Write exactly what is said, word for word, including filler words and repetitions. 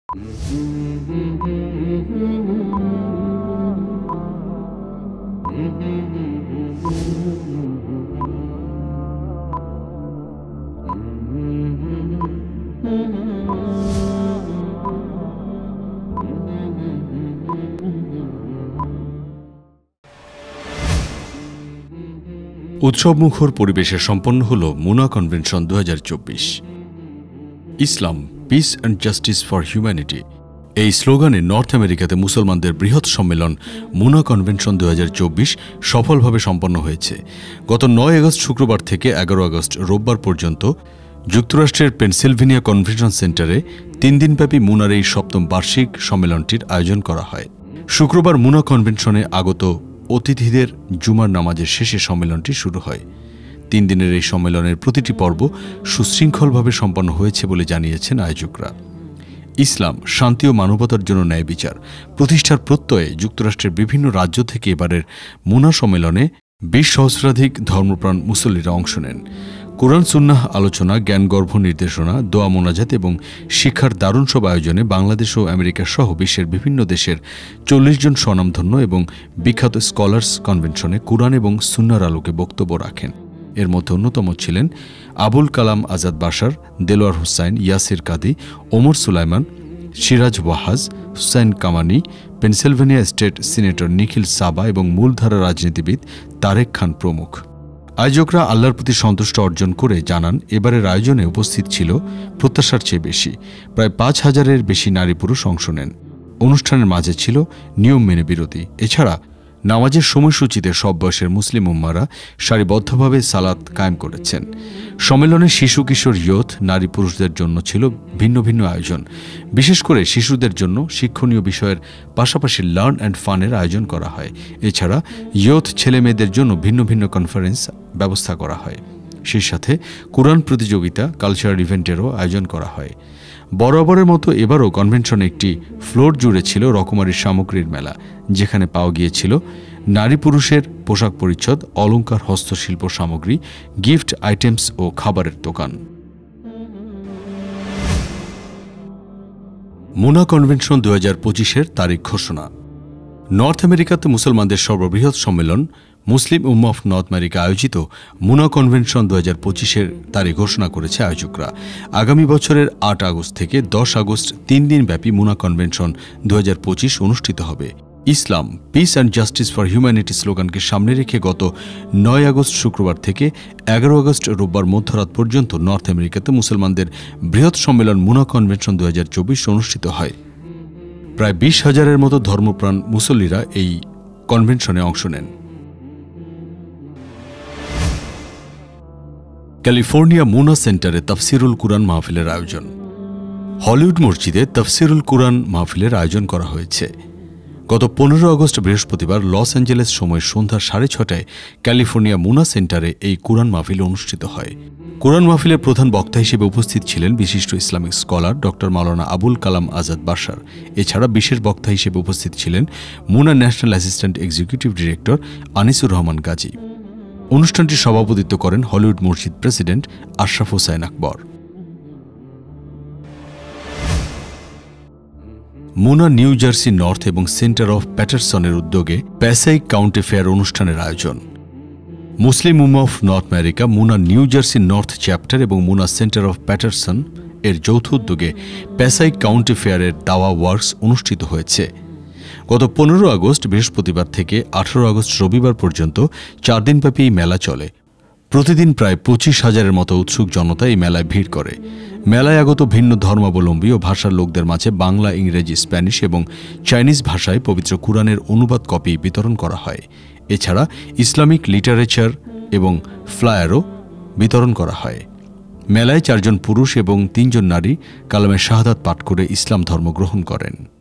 উৎসবমুখর পরিবেশে সম্পন্ন হল মুনা কনভেনশন দু হাজার চব্বিশ। Islam, peace and justice for humanity এই স্লোগানে নর্থ আমেরিকাতে মুসলমানদের বৃহৎ সম্মেলন মুনা কনভেনশন দু হাজার চব্বিশ সফলভাবে সম্পন্ন হয়েছে। গত নয় আগস্ট শুক্রবার থেকে এগারো আগস্ট রোববার পর্যন্ত যুক্তরাষ্ট্রের পেনসিলভেনিয়া কনভেনশন সেন্টারে তিন দিনব্যাপী মুনার এই সপ্তম বার্ষিক সম্মেলনটির আয়োজন করা হয়। শুক্রবার মুনা কনভেনশনে আগত অতিথিদের জুমার নামাজের শেষে সম্মেলনটি শুরু হয়। তিন দিনের এই সম্মেলনের প্রতিটি পর্ব সুশৃঙ্খলভাবে সম্পন্ন হয়েছে বলে জানিয়েছেন আয়োজকরা। ইসলাম, শান্তি ও মানবতার জন্য ন্যায় বিচার প্রতিষ্ঠার প্রত্যয়ে যুক্তরাষ্ট্রের বিভিন্ন রাজ্য থেকে এবারের মুনা সম্মেলনে বিশ সহস্রাধিক ধর্মপ্রাণ মুসল্লিরা অংশ নেন। কোরআন সুন্নাহ আলোচনা, জ্ঞানগর্ভ নির্দেশনা, দোয়া মোনাজাত এবং শিক্ষার দারুণ সব আয়োজনে বাংলাদেশ ও আমেরিকা সহ বিশ্বের বিভিন্ন দেশের চল্লিশ জন স্বনামধন্য এবং বিখ্যাত স্কলার্স কনভেনশনে কোরআন এবং সুন্নাহর আলোকে বক্তব্য রাখেন। এর মধ্যে অন্যতম ছিলেন Abul Kalam Azad Bashar, Delwar Hussain, Yasir Qadhi, Omar Suleiman, Siraj Wahhaj, Husain Kamani, Pennsylvania state senator Nikil Saval এবং মূলধারা রাজনীতিবিদ তারেক খান প্রমুখ। আয়োজকরা আল্লাহর প্রতি সন্তুষ্ট অর্জন করে জানান, এবারের আয়োজনে উপস্থিত ছিল প্রত্যাশার চেয়ে বেশি। প্রায় পাঁচ হাজারের বেশি নারী পুরুষ অংশ নেন। অনুষ্ঠানের মাঝে ছিল নিয়ম মেনে বিরতি। এছাড়া নামাজের সময়সূচিতে সব বয়সের মুসলিম উম্মারা সারিবদ্ধভাবে সালাত কায়েম করেছেন। সম্মেলনে শিশু কিশোর ইয়ুথ, নারী পুরুষদের জন্য ছিল ভিন্ন ভিন্ন আয়োজন। বিশেষ করে শিশুদের জন্য শিক্ষণীয় বিষয়ের পাশাপাশি লার্ন অ্যান্ড ফানের আয়োজন করা হয়। এছাড়া ইয়ুথ ছেলে মেয়েদের জন্য ভিন্ন ভিন্ন কনফারেন্স ব্যবস্থা করা হয়। সেই সাথে কোরআন প্রতিযোগিতা, কালচারাল ইভেন্টেরও আয়োজন করা হয়। বরাবরের মতো এবারও কনভেনশনে একটি ফ্লোর জুড়ে ছিল রকমারি সামগ্রীর মেলা, যেখানে পাওয়া গিয়েছিল নারী পুরুষের পোশাক পরিচ্ছদ, অলংকার, হস্তশিল্প সামগ্রী, গিফট আইটেমস ও খাবারের দোকান। মুনা কনভেনশন দু হাজার পঁচিশের তারিখ ঘোষণা। নর্থ আমেরিকাতে মুসলমানদের সর্ববৃহৎ সম্মেলন Muslim Ummah of North America আয়োজিত মুনা কনভেনশন দু হাজার পঁচিশের তারিখ ঘোষণা করেছে আয়োজকরা। আগামী বছরের আট আগস্ট থেকে দশ আগস্ট তিন দিনব্যাপী মুনা কনভেনশন দু হাজার পঁচিশ অনুষ্ঠিত হবে। Islam, peace and justice for humanity স্লোগানকে সামনে রেখে গত নয় আগস্ট শুক্রবার থেকে এগারো আগস্ট রোববার মধ্যরাত পর্যন্ত নর্থ আমেরিকাতে মুসলমানদের বৃহৎ সম্মেলন মুনা কনভেনশন দু হাজার চব্বিশ অনুষ্ঠিত হয়। প্রায় বিশ হাজারের মতো ধর্মপ্রাণ মুসল্লিরা এই কনভেনশনে অংশ নেন। ক্যালিফোর্নিয়া মুনা সেন্টারে তাফসিরুল কুরআন মাহফিলের আয়োজন। হলিউড মসজিদে তাফসিরুল কুরআন মাহফিলের আয়োজন করা হয়েছে। গত পনেরো আগস্ট বৃহস্পতিবার লস অ্যাঞ্জেলেস সময় সন্ধ্যা সাড়ে ছটায় ক্যালিফোর্নিয়া মুনা সেন্টারে এই কুরআন মাহফিল অনুষ্ঠিত হয়। কুরআন মাহফিলের প্রধান বক্তা হিসেবে উপস্থিত ছিলেন বিশিষ্ট Islamic scholar doctor Maulana Abul Kalam Azad Bashar. এছাড়া বিশেষ বক্তা হিসেবে উপস্থিত ছিলেন MUNA national assistant executive director Anisur Rahman Gazi. অনুষ্ঠানটি সভাপতিত্ব করেন Hollywood Masjid president Ashraf Hossain Akbar. MUNA New Jersey North এবং সেন্টার অফ প্যাটারসনের উদ্যোগে প্যাসাইক কাউন্টি ফেয়ার অনুষ্ঠানের আয়োজন। Muslim Ummah of North America, MUNA New Jersey North chapter এবং মুনা সেন্টার অফ প্যাটারসন এর যৌথ উদ্যোগে প্যাসাইক কাউন্টি ফেয়ারের দাওয়া ওয়ার্কস অনুষ্ঠিত হয়েছে। গত পনেরো আগস্ট বৃহস্পতিবার থেকে আঠারো আগস্ট রবিবার পর্যন্ত চার দিনব্যাপী এই মেলা চলে। প্রতিদিন প্রায় পঁচিশ হাজারের মতো উৎসুক জনতা এই মেলায় ভিড় করে। মেলায় আগত ভিন্ন ধর্মাবলম্বী ও ভাষার লোকদের মাঝে বাংলা, ইংরেজি, স্প্যানিশ এবং চাইনিজ ভাষায় পবিত্র কুরআনের অনুবাদ কপি বিতরণ করা হয়। এছাড়া ইসলামিক লিটারেচার এবং ফ্লায়ারও বিতরণ করা হয়। মেলায় চারজন পুরুষ এবং তিনজন নারী কালামে শাহাদাত পাঠ করে ইসলাম ধর্ম গ্রহণ করেন।